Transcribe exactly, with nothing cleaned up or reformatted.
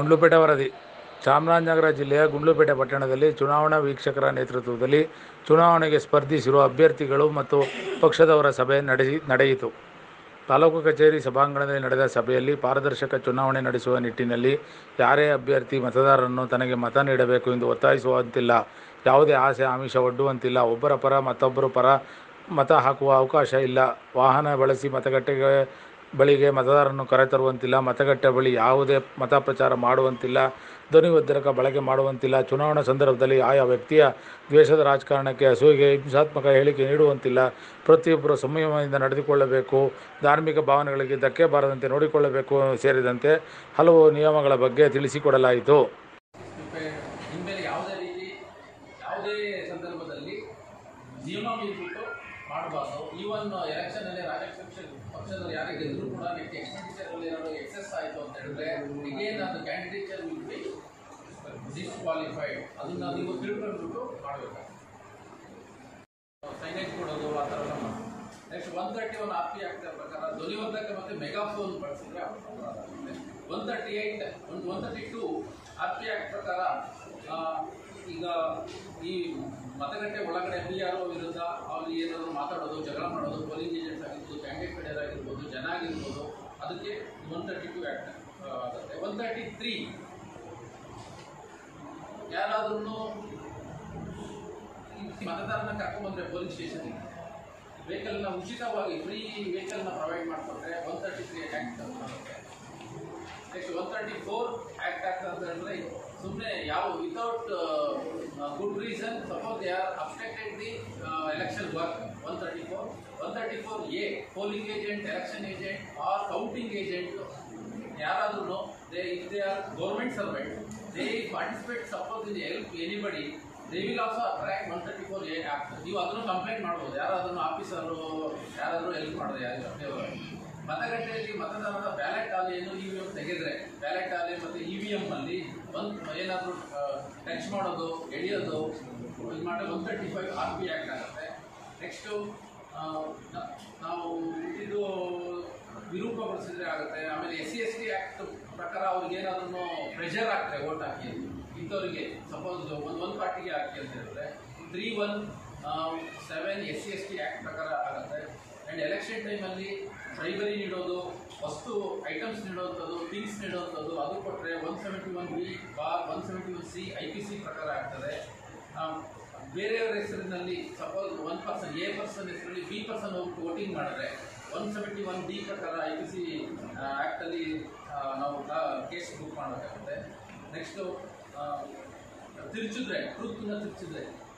ಗುಂಡ್ಲುಪೇಟೆ ವರದಿ. ಚಾಮರಾಜನಗರ ಜಿಲ್ಲೆಯ ಗುಂಡ್ಲುಪೇಟೆ ಪಟ್ಟಣದಲ್ಲಿ ಚುನಾವಣಾ ವೀಕ್ಷಕರ ನೇತೃತ್ವದಲ್ಲಿ ಚುನಾವಣೆಗೆ ಸ್ಪರ್ಧಿಸಿರುವ ಅಭ್ಯರ್ಥಿಗಳು ಮತ್ತು ಪಕ್ಷದವರ ಸಭೆ ನಡೆಸಿ ನಡೆಯಿತು. ತಾಲೂಕು ಕಚೇರಿ ಸಭಾಂಗಣದಲ್ಲಿ ನಡೆದ ಸಭೆಯಲ್ಲಿ ಪಾರದರ್ಶಕ ಚುನಾವಣೆ ನಡೆಸುವ ನಿಟ್ಟಿನಲ್ಲಿ ಯಾರೇ ಅಭ್ಯರ್ಥಿ ಮತದಾರರನ್ನು ತನಗೆ ಮತ ನೀಡಬೇಕು ಎಂದು ಒತ್ತಾಯಿಸುವಂತಿಲ್ಲ, ಯಾವುದೇ ಆಸೆ ಆಮಿಷ ಒಡ್ಡುವಂತಿಲ್ಲ, ಒಬ್ಬರ ಪರ ಮತ್ತೊಬ್ಬರ ಪರ ಮತ ಹಾಕುವ ಅವಕಾಶ ಇಲ್ಲ, ವಾಹನ ಬಳಸಿ ಮತಗಟ್ಟೆಗೆ ಬಳಿಗೆ ಮತದಾರರನ್ನು ಕರೆತರುವಂತಿಲ್ಲ, ಮತಗಟ್ಟೆ ಬಳಿ ಯಾವುದೇ ಮತ ಪ್ರಚಾರ ಮಾಡುವಂತಿಲ್ಲ, ಧ್ವನಿವರ್ಧಕ ಬಳಕೆ ಮಾಡುವಂತಿಲ್ಲ, ಚುನಾವಣಾ ಸಂದರ್ಭದಲ್ಲಿ ಆಯಾ ವ್ಯಕ್ತಿಯ ದ್ವೇಷದ ರಾಜಕಾರಣಕ್ಕೆ, ಅಸೂಯೆಗೆ ಹಿಂಸಾತ್ಮಕ ಹೇಳಿಕೆ ನೀಡುವಂತಿಲ್ಲ, ಪ್ರತಿಯೊಬ್ಬರು ಸಂಯಮದಿಂದ ನಡೆದುಕೊಳ್ಳಬೇಕು, ಧಾರ್ಮಿಕ ಭಾವನೆಗಳಿಗೆ ಧಕ್ಕೆ ಬಾರದಂತೆ ನೋಡಿಕೊಳ್ಳಬೇಕು ಸೇರಿದಂತೆ ಹಲವು ನಿಯಮಗಳ ಬಗ್ಗೆ ತಿಳಿಸಿಕೊಡಲಾಯಿತು. ಇನ್ಮೇಲೆ ಯಾವುದೇ ರೀತಿ ಯಾವುದೇ ಸಂದರ್ಭದಲ್ಲಿ ನಿಯಮ ಮೀರಿಬಿಟ್ಟು ಮಾಡಬಾರ್ದು. ಈವನ್ ಎಲೆಕ್ಷನಲ್ಲಿ ರಾಜಪಕ್ಷ ಪಕ್ಷದಲ್ಲಿ ಯಾರೇ ಗೆದ್ದರೂ ಕೂಡ ನೆಕ್ಸ್ಟ್ ಎಕ್ಸ್ಪೆಂಡಿಚರಲ್ಲಿ ಏನಾದರೂ ಎಕ್ಸೆಸ್ ಆಯಿತು ಅಂತ ಹೇಳಿದ್ರೆ ಈಗೇನು ಅದು ಕ್ಯಾಂಡಿಡೇಚರ್ ವಿಲ್ ಬಿ ಡಿಸ್ಕ್ವಾಲಿಫೈಡ್. ಅದನ್ನು ನೀವು ತಿಳ್ಕೊಂಡ್ಬಿಟ್ಟು ಮಾಡಬೇಕು. ಸೈನೇಜ್ ಕೊಡೋದು ಆ ಥರ ಎಲ್ಲ ಮಾಡಿ. Next one thirty one R P act ಪ್ರಕಾರ ಧ್ವನಿವರ್ಧಕ ಮತ್ತು ಮೆಗಾಫೋನ್ ಬಳಸಿದ್ರೆ ಒನ್ ತರ್ಟಿ ಏಯ್ಟ್ ಒಂದು one thirty two R P act ಪ್ರಕಾರ ಈಗ ಈ ಮತಗಟ್ಟೆ ಒಳಗಡೆ ಪಿ ಆರ್ ಒ ವಿರುದ್ಧ ಅವ್ರು ಏನಾದರೂ ಮಾತಾಡೋದು, ಜಗಳ ಮಾಡೋದು, ಪೋಲಿಂಗ್ ಏಜೆಂಟ್ಸ್ ಆಗಿರ್ಬೋದು, ಕ್ಯಾಂಡಿಡೇಟ್ ಕಡೆಯರಾಗಿರ್ಬೋದು, ಜನ ಆಗಿರ್ಬೋದು, ಅದಕ್ಕೆ ಒನ್ ತರ್ಟಿ ಟೂ ಆ್ಯಕ್ಟ್ ಆಗುತ್ತೆ. ಒನ್ ತರ್ಟಿ ತ್ರೀ ಯಾರಾದ್ರೂ ಮತದಾರನ ಕರ್ಕೊಂಡ್ಬಂದರೆ ಪೊಲೀಸ್ ಸ್ಟೇಷನ್ಗೆ ವೆಹಿಕಲ್ನ ಉಚಿತವಾಗಿ ಫ್ರೀ ವೆಹಿಕಲ್ನ ಪ್ರೊವೈಡ್ ಮಾಡಿಕೊಟ್ರೆ ಒನ್ ತರ್ಟಿ ತ್ರೀ ಆ್ಯಕ್ಟ್ ಆಗುತ್ತೆ. Next one thirty four act ಆಗ್ತದೆ ಅಂತ ಹೇಳಿದ್ರೆ ಸುಮ್ಮನೆ ಯಾವ without good reason suppose they are obstructed the election work. One thirty four one thirty four A polling agent, election agent or counting agent ಯಾರಾದ್ರೂ they if they are government servant they participate suppose in help anybody they will also attract one thirty four A act. ನೀವು ಅದನ್ನು complaint ಮಾಡ್ಬೋದು. ಯಾರಾದ್ರೂ officer ಯಾರಾದರೂ help ಮಾಡೋದು ಯಾರು ಮತಗಟ್ಟೆಯಲ್ಲಿ ಮತದಾರರ ಬ್ಯಾಲೆಟ್ ಹಾಲೆಯನ್ನು ಇ ವಿ ಎಮ್ ತೆಗೆದ್ರೆ ಬ್ಯಾಲೆಟ್ ಹಾಲೆ ಮತ್ತು ಇ ವಿ ಎಮ್ ಅಲ್ಲಿ ಒಂದು ಏನಾದರೂ ಟಚ್ ಮಾಡೋದು, ಎಳೆಯೋದು ಇದು ಮಾಡಿ one thirty five R P act ಆಗುತ್ತೆ. ನೆಕ್ಸ್ಟು ನಾವು ಇದು ವಿರೂಪಗೊಳಿಸಿದ್ರೆ ಆಗುತ್ತೆ. ಆಮೇಲೆ S C S T act ಪ್ರಕಾರ ಅವ್ರಿಗೆ ಏನಾದ್ರೂ ಪ್ರೆಷರ್ ಆಗ್ತದೆ ಓಟ್ ಹಾಕಿ ಇಂಥವ್ರಿಗೆ ಸಪೋಸ್ ಒಂದು ಒಂದು ಪಾರ್ಟಿಗೆ ಹಾಕಿ ಅಂತ ಹೇಳಿದ್ರೆ three one seven S C S T act ಪ್ರಕಾರ ಆಗುತ್ತೆ. ಆ್ಯಂಡ್ ಎಲೆಕ್ಷನ್ ಟೈಮಲ್ಲಿ ಟ್ರೈಬರಿ ನೀಡೋದು, ವಸ್ತು ಐಟಮ್ಸ್ ನೀಡುವಂಥದ್ದು, ಥಿಂಗ್ಸ್ ನೀಡುವಂಥದ್ದು ಅದು ಕೊಟ್ಟರೆ one seventy one B bar one seventy one C I P C ಪ್ರಕಾರ ಆಗ್ತದೆ. ಬೇರೆಯವರ ಹೆಸರಿನಲ್ಲಿ suppose one person A person ಹೆಸರಲ್ಲಿ ಬಿ ಪರ್ಸನ್ ಹೋಗ್ಬಿಟ್ಟು ವೋಟಿಂಗ್ ಮಾಡಿದ್ರೆ ಒನ್ ಸೆವೆಂಟಿ ಒನ್ ಡಿ ಪ್ರಕಾರ ಐ ಪಿ ಸಿ ಆ್ಯಕ್ಟಲ್ಲಿ ನಾವು ಕೇಸ್ ಬುಕ್ ಮಾಡಬೇಕಾಗುತ್ತೆ. ನೆಕ್ಸ್ಟು ತಿರ್ಚಿದ್ರೆ ಟ್ರೂತ್ನ ತಿರ್ಚಿದ್ರೆ